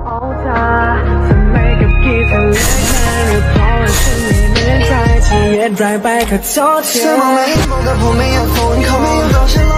ทำไมกับกี่เธอเลือกมาหรือเพราะว่าฉันไม่เหมือนใครที่เย็ดไรไปก็โทษเธอมองไม่มองกับผมไม่อยากโฟนเขาไม่อยากรอฉัน